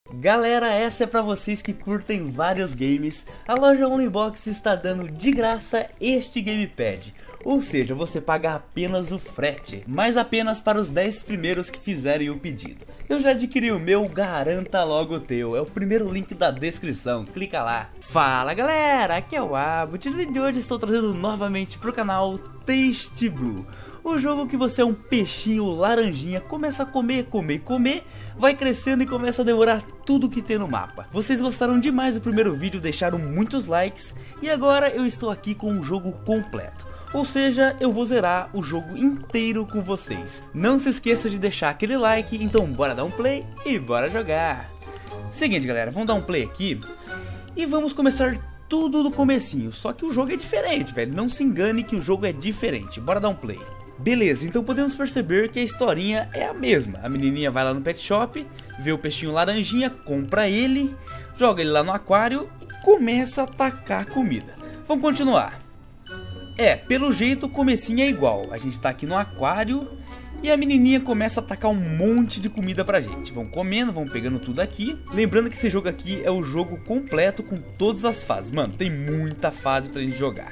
Galera, essa é pra vocês que curtem vários games. A loja Onlybox está dando de graça este gamepad. Ou seja, você paga apenas o frete, mas apenas para os 10 primeiros que fizerem o pedido. Eu já adquiri o meu, garanta logo o teu. É o primeiro link da descrição, clica lá. Fala galera, aqui é o Abut e no vídeo de hoje estou trazendo novamente pro canal Taste Brew. O jogo que você é um peixinho laranjinha, começa a comer, vai crescendo e começa a devorar tudo que tem no mapa. Vocês gostaram demais do primeiro vídeo, deixaram muitos likes e agora eu estou aqui com o jogo completo. Ou seja, eu vou zerar o jogo inteiro com vocês. Não se esqueça de deixar aquele like, então bora dar um play e bora jogar. Seguinte galera, vamos dar um play aqui e vamos começar tudo do comecinho. Só que o jogo é diferente, velho, não se engane que o jogo é diferente, bora dar um play. Beleza, então podemos perceber que a historinha é a mesma. A menininha vai lá no pet shop, vê o peixinho laranjinha, compra ele, joga ele lá no aquário e começa a atacar comida. Vamos continuar. Pelo jeito o comecinho é igual. A gente tá aqui no aquário e a menininha começa a atacar um monte de comida pra gente. Vamos comendo, vamos pegando tudo aqui. Lembrando que esse jogo aqui é o jogo completo com todas as fases. Mano, tem muita fase pra gente jogar.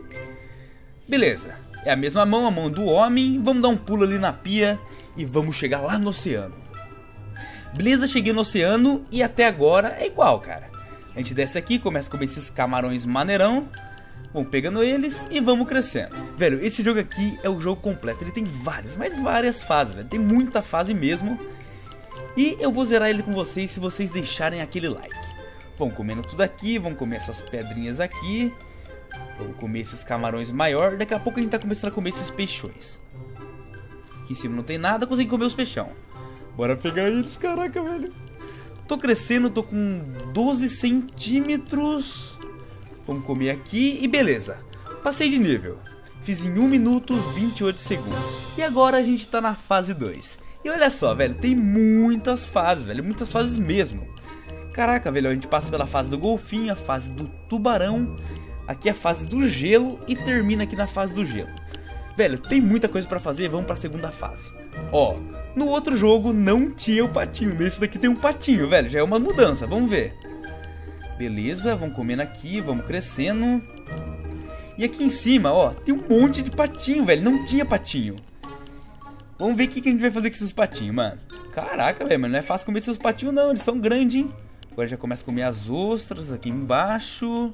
Beleza. É a mesma mão, a mão do homem. Vamos dar um pulo ali na pia e vamos chegar lá no oceano. Beleza, cheguei no oceano e até agora é igual, cara. A gente desce aqui, começa a comer esses camarões maneirão. Vamos pegando eles e vamos crescendo. Velho, esse jogo aqui é o jogo completo. Ele tem várias, mas várias fases, velho. Tem muita fase mesmo. E eu vou zerar ele com vocês se vocês deixarem aquele like. Vamos comendo tudo aqui, vamos comer essas pedrinhas aqui. Vamos comer esses camarões maiores. Daqui a pouco a gente tá começando a comer esses peixões. Aqui em cima não tem nada, consegui comer os peixão. Bora pegar eles, caraca, velho. Tô crescendo, tô com 12 centímetros. Vamos comer aqui e beleza. Passei de nível. Fiz em 1 minuto 28 segundos. E agora a gente tá na fase 2. E olha só, velho, tem muitas fases, velho. Muitas fases mesmo. Caraca, velho, a gente passa pela fase do golfinho, a fase do tubarão. Aqui é a fase do gelo e termina aqui na fase do gelo. Velho, tem muita coisa pra fazer, vamos pra segunda fase. Ó, no outro jogo não tinha o patinho, nesse daqui tem um patinho, velho, já é uma mudança, vamos ver. Beleza, vamos comendo aqui, vamos crescendo. E aqui em cima, ó, tem um monte de patinho, velho, não tinha patinho. Vamos ver o que a gente vai fazer com esses patinhos, mano. Caraca, velho, mas não é fácil comer esses patinhos não, eles são grandes, hein. Agora já começa a comer as ostras aqui embaixo.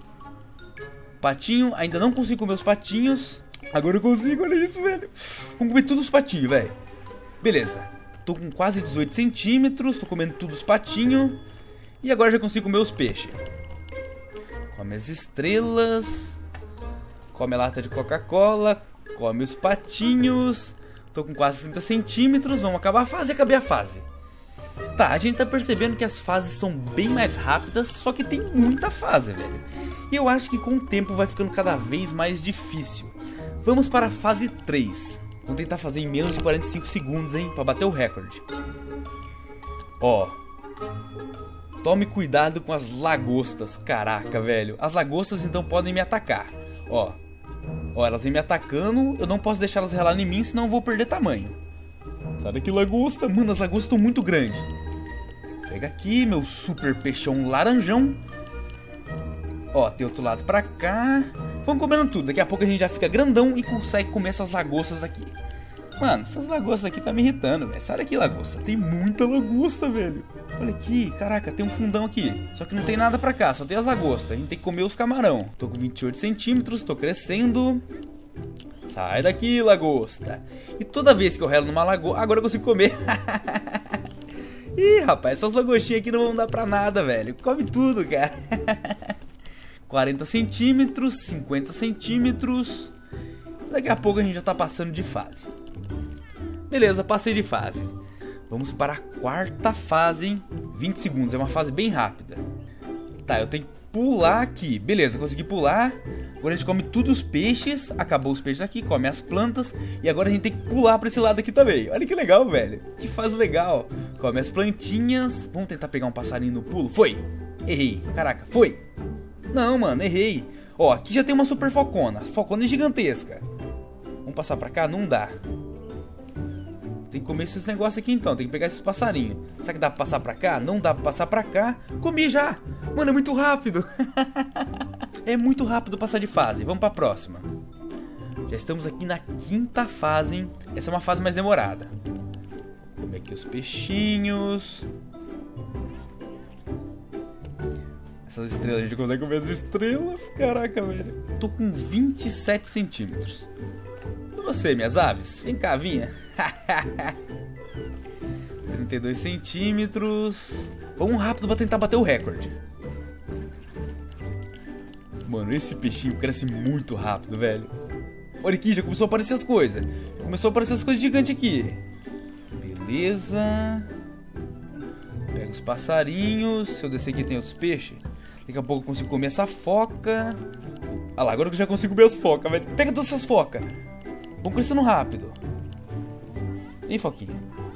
Patinho, ainda não consigo comer os patinhos. Agora eu consigo, olha isso, velho. Vamos comer todos os patinhos, velho. Beleza, tô com quase 18 centímetros. Tô comendo todos os patinhos. E agora já consigo comer os peixes. Come as estrelas. Come a lata de Coca-Cola. Come os patinhos. Tô com quase 30 centímetros. Vamos acabar a fase, acabei a fase. Tá, a gente tá percebendo que as fases são bem mais rápidas, só que tem muita fase, velho. E eu acho que com o tempo vai ficando cada vez mais difícil. Vamos para a fase 3. Vamos tentar fazer em menos de 45 segundos, hein, pra bater o recorde. Ó. Tome cuidado com as lagostas, caraca, velho. As lagostas então podem me atacar. Ó, elas vêm me atacando, eu não posso deixar elas relarem em mim, senão eu vou perder tamanho. Sai daqui, lagosta. Mano, as lagostas estão muito grandes. Pega aqui, meu super peixão laranjão. Ó, tem outro lado pra cá. Vamos comendo tudo. Daqui a pouco a gente já fica grandão e consegue comer essas lagostas aqui. Mano, essas lagostas aqui tá me irritando, velho. Sai daqui, lagosta. Tem muita lagosta, velho. Olha aqui, caraca, tem um fundão aqui. Só que não tem nada pra cá, só tem as lagostas. A gente tem que comer os camarão. Tô com 28 centímetros, tô crescendo. Sai daqui, lagosta. E toda vez que eu relo numa lagosta, agora eu consigo comer. Ih, rapaz, essas lagostinhas aqui não vão dar pra nada, velho. Come tudo, cara. 40 centímetros, 50 centímetros. Daqui a pouco a gente já tá passando de fase. Beleza, passei de fase. Vamos para a quarta fase, hein? 20 segundos, é uma fase bem rápida. Tá, eu tenho que pular aqui. Beleza, consegui pular. Agora a gente come todos os peixes. Acabou os peixes aqui, come as plantas. E agora a gente tem que pular pra esse lado aqui também. Olha que legal, velho. Que fase legal. Come as plantinhas. Vamos tentar pegar um passarinho no pulo. Foi. Errei. Caraca, foi. Não, mano, errei. Ó, aqui já tem uma super focona. Focona é gigantesca. Vamos passar pra cá? Não dá. Tem que comer esses negócios aqui então. Tem que pegar esses passarinhos. Será que dá pra passar pra cá? Não dá pra passar pra cá. Comi já. Mano, é muito rápido. É muito rápido passar de fase. Vamos pra próxima. Já estamos aqui na 5ª fase, hein? Essa é uma fase mais demorada. Vou comer aqui os peixinhos. Essas estrelas, a gente consegue comer as estrelas. Caraca, velho. Tô com 27 centímetros. E você, minhas aves? Vem cá, vinha. 32 centímetros. Vamos rápido pra tentar bater o recorde. Mano, esse peixinho cresce muito rápido, velho. Olha aqui, já começou a aparecer as coisas. Começou a aparecer as coisas gigantes aqui. Beleza. Pega os passarinhos. Se eu descer aqui tem outros peixes. Daqui a pouco eu consigo comer essa foca. Ah lá, agora que eu já consigo comer as focas, velho. Pega todas essas focas. Vão crescendo rápido. Vem, foquinha.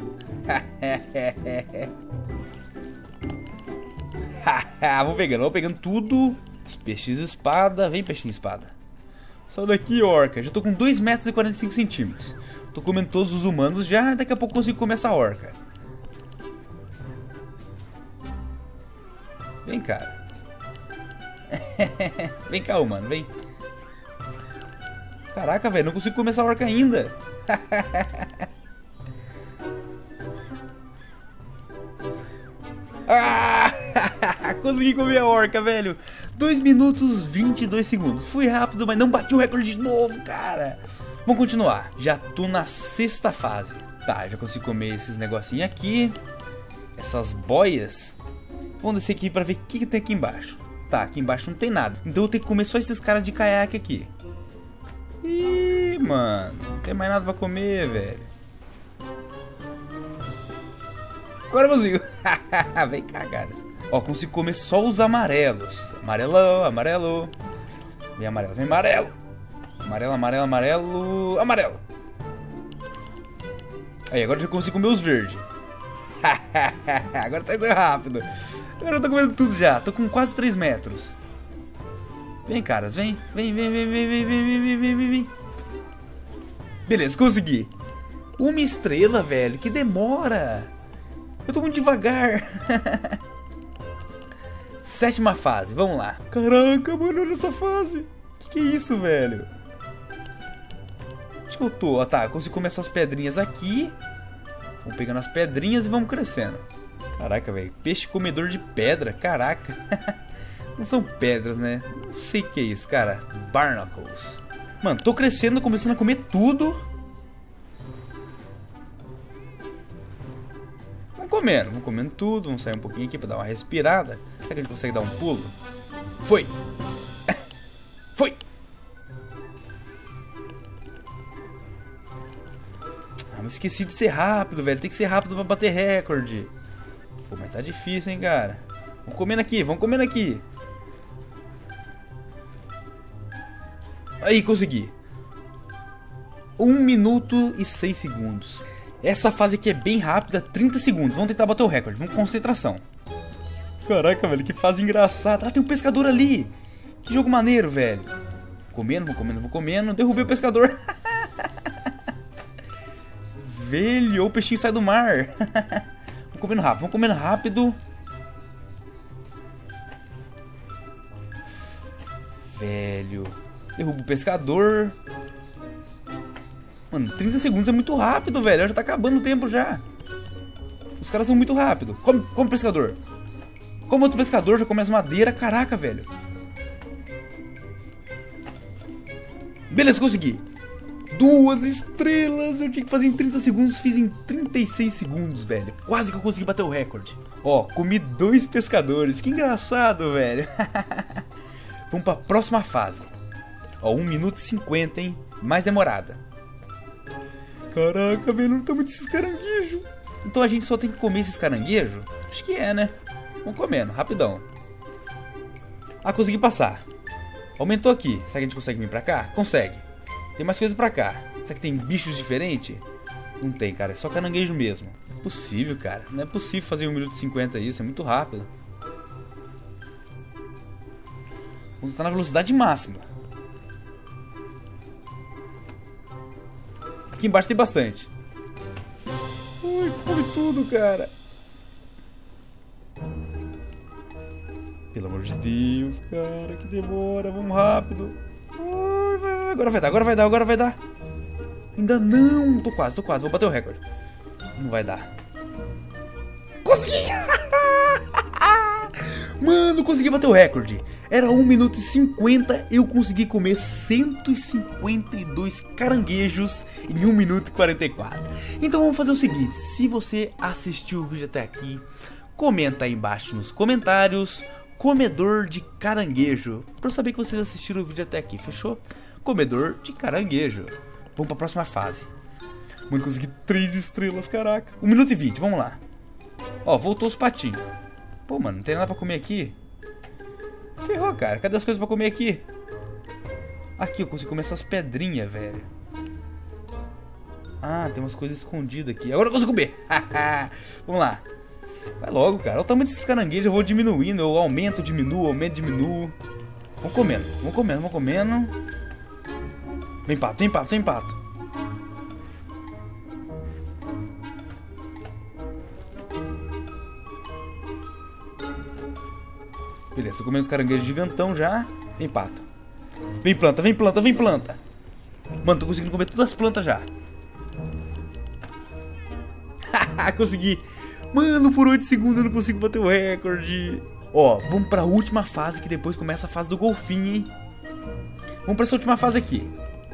Vamos pegando tudo. Os peixes espada. Vem, peixinho espada. Sai daqui, orca. Já tô com 2,45 metros. Tô comendo todos os humanos já. Daqui a pouco consigo comer essa orca. Vem, cara. Vem cá, humano, vem. Caraca, velho, não consigo comer essa orca ainda. Consegui comer a orca, velho. 2 minutos 22 segundos. Fui rápido, mas não bati o recorde de novo, cara. Vamos continuar. Já tô na 6ª fase. Tá, já consigo comer esses negocinhos aqui. Essas boias. Vamos descer aqui pra ver o que tem aqui embaixo. Tá, aqui embaixo não tem nada. Então eu tenho que comer só esses caras de caiaque aqui. Ih, mano. Não tem mais nada pra comer, velho. Agora eu consigo. Vem cagadas. Ó, consigo comer só os amarelos. Amarelo, amarelo. Vem amarelo, vem amarelo. Amarelo, amarelo, amarelo. Amarelo. Aí, agora eu já consigo comer os verdes. Agora tá indo rápido. Agora eu tô comendo tudo já. Tô com quase 3 metros. Vem, caras, vem. Vem, vem, vem, vem, vem, vem, vem, vem, vem, vem. Beleza, consegui. 1 estrela, velho. Que demora. Eu tô muito devagar. 7ª fase, vamos lá. Caraca, mano, olha essa fase. Que é isso, velho? Onde que eu tô? Ah, tá, eu consigo comer essas pedrinhas aqui. Vamos pegando as pedrinhas e vamos crescendo. Caraca, velho, peixe comedor de pedra, caraca. Não são pedras, né? Não sei o que é isso, cara. Barnacles. Mano, tô crescendo, começando a comer tudo. Vamos comendo tudo. Vamos sair um pouquinho aqui pra dar uma respirada. Será que a gente consegue dar um pulo? Foi! Foi! Ah, mas esqueci de ser rápido, velho. Tem que ser rápido pra bater recorde. Pô, mas tá difícil, hein, cara. Vamos comendo aqui, vamos comendo aqui. Aí, consegui. 1 minuto e 6 segundos. Essa fase aqui é bem rápida, 30 segundos. Vamos tentar bater o recorde, vamos com concentração. Caraca, velho, que fase engraçada. Ah, tem um pescador ali. Que jogo maneiro, velho. Comendo, vou comendo, vou comendo. Derrubei o pescador. Velho, o peixinho sai do mar. Vamos comendo rápido, vamos comendo rápido. Velho. Derrubo o pescador. Mano, 30 segundos é muito rápido, velho. Já tá acabando o tempo já. Os caras são muito rápidos. Come pescador. Como outro pescador, já come as madeiras. Caraca, velho. Beleza, consegui. 2 estrelas. Eu tinha que fazer em 30 segundos. Fiz em 36 segundos, velho. Quase que eu consegui bater o recorde. Ó, comi 2 pescadores. Que engraçado, velho. Vamos pra próxima fase. Ó, 1 minuto e 50, hein. Mais demorada. Caraca, velho, não tá muito esses caranguejos. Então a gente só tem que comer esses caranguejos? Acho que é, né? Vamos comendo, rapidão. Ah, consegui passar. Aumentou aqui. Será que a gente consegue vir pra cá? Consegue. Tem mais coisas pra cá. Será que tem bichos diferentes? Não tem, cara. É só caranguejo mesmo. Não é possível, cara. Não é possível fazer 1 minuto e 50 isso. É muito rápido. Vamos estar na velocidade máxima. Aqui embaixo tem bastante. tudo, cara. Pelo amor de Deus, cara, que demora. Vamos rápido. Agora vai dar, agora vai dar, agora vai dar. Ainda não. Tô quase. Vou bater o recorde. Não vai dar. Consegui! Mano, consegui bater o recorde. Era 1 minuto e 50. Eu consegui comer 152 caranguejos em 1 minuto e 44. Então vamos fazer o seguinte. Se você assistiu o vídeo até aqui, comenta aí embaixo nos comentários: comedor de caranguejo, pra eu saber que vocês assistiram o vídeo até aqui, fechou? Comedor de caranguejo. Vamos pra próxima fase. Mano, consegui 3 estrelas, caraca. 1 minuto e 20, vamos lá. Ó, voltou os patinhos. Pô, mano, não tem nada pra comer aqui. Ferrou, cara. Cadê as coisas pra comer aqui? Aqui, eu consigo comer essas pedrinhas, velho. Ah, tem umas coisas escondidas aqui. Agora eu consigo comer. Vamos lá. Vai logo, cara. Olha o tamanho desses caranguejos. Eu vou diminuindo. Eu aumento, diminuo, aumento, diminuo. Vamos comendo. Vamos comendo, vamos comendo. Vem pato, vem pato, vem pato. Beleza, tô comendo os caranguejos gigantão já. Vem pato. Vem planta, vem planta, vem planta. Mano, tô conseguindo comer todas as plantas já. Consegui. Mano, por 8 segundos eu não consigo bater o recorde. Ó, vamos pra última fase, que depois começa a fase do golfinho, hein. Vamos pra essa última fase aqui.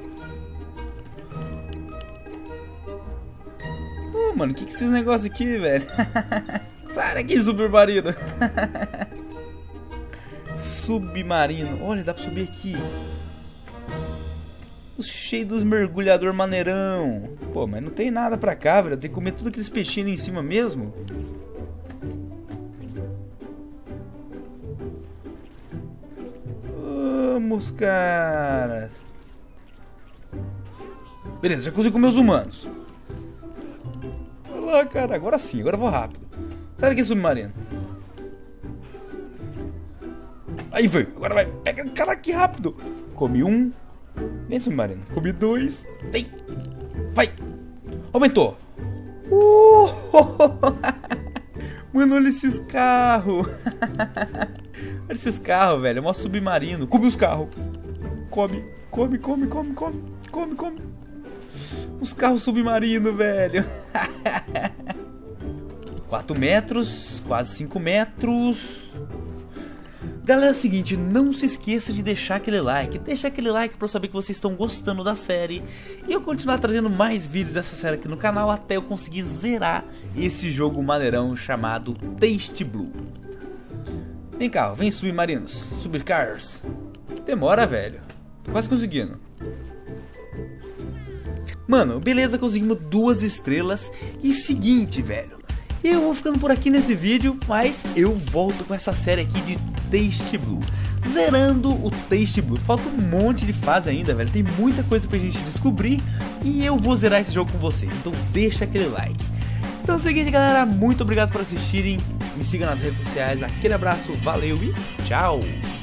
Pô, mano, que esses negócios aqui, velho? Sai daqui, submarino. Submarino. Olha, dá pra subir aqui. Cheio dos mergulhador maneirão. Pô, mas não tem nada pra cá, velho. Eu tenho que comer tudo aqueles peixinhos ali em cima mesmo. Vamos, caras. Beleza, já consegui comer os humanos. Olha lá, cara. Agora sim, agora eu vou rápido. Sai daqui, submarino. Aí, velho. Agora vai. Pega. Caraca, que rápido. Comi um. Vem, submarino. Comi 2. Vem. Vai. Aumentou. Mano, olha esses carros. Olha esses carros, velho. É um submarino. Come os carros. Come. Come, come, come, come. Come, come. Os carros submarinos, velho. 4 metros. Quase 5 metros. Galera, é o seguinte, não se esqueça de deixar aquele like. Deixa aquele like pra eu saber que vocês estão gostando da série. E eu continuar trazendo mais vídeos dessa série aqui no canal até eu conseguir zerar esse jogo maneirão chamado Taste Blue. Vem cá, vem submarinos, subcars. Demora, velho. Tô quase conseguindo. Mano, beleza, conseguimos 2 estrelas. E seguinte, velho, eu vou ficando por aqui nesse vídeo, mas eu volto com essa série aqui de Taste Blue, zerando o Taste Blue. Falta um monte de fase ainda, velho. Tem muita coisa pra gente descobrir e eu vou zerar esse jogo com vocês. Então deixa aquele like. Então é o seguinte, galera, muito obrigado por assistirem. Me siga nas redes sociais. Aquele abraço, valeu e tchau!